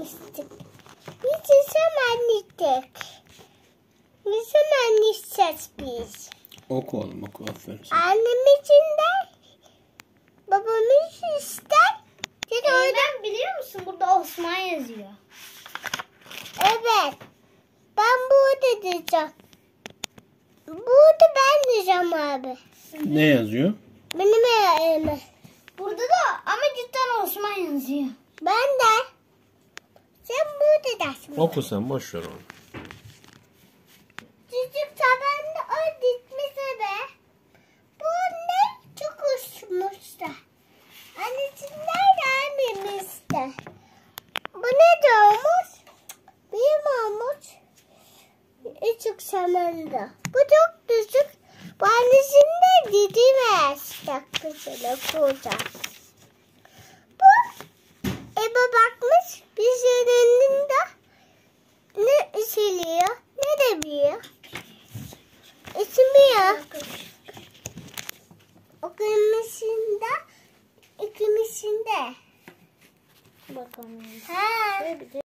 anlaştık. Biz anlaştık. Biz anlaşacağız biz. Oku oğlum oku. Aferin sana. Annem için de babamız ister. Ben biliyor musun? Burada Osman yazıyor. Evet. Ben burada diyeceğim. Burada ben diyeceğim abi. Ne yazıyor? Benim elime. Burada da ama cidden Osman yazıyor. Ben de. Sen burada dersin. Oku sen boş ver onu. Çocuk tabanda o gitmişse be. Bu ne? Çok uçmuştu. Annesinden gelmemişti. Bu ne diyormuş? Bir olmuş. Küçük zamanda. Bu çok düşük. Bu annesinde gidemez. Dakikasıyla koyacağım. Bu Ebe bakmış. Bir şeylerinin de ne isiliyor ne de biliyor. İsmiyor. O kırmızında ikimizinde. Bakalım. Ha.